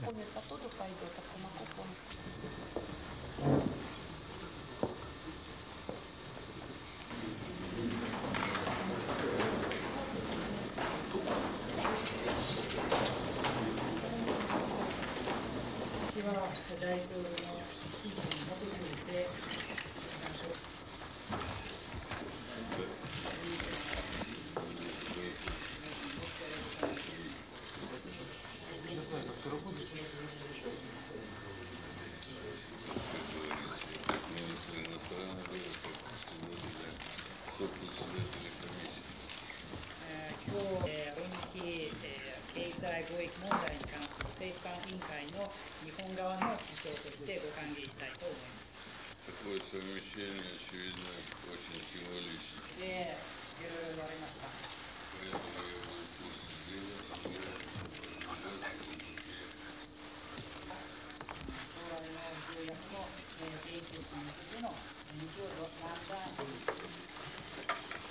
Повністю туди пойде, так Примаков. 大統領の指示に基づいて今日、経済貿易問題に関する政府間委員会の日本側の議長としてご歓迎したいと思います。 Такое совмещение, очевидно, очень символично. で、いろいろ言われました。 Поэтому я буду слушать дело, 将来の条約の言及に向けての道をだんだん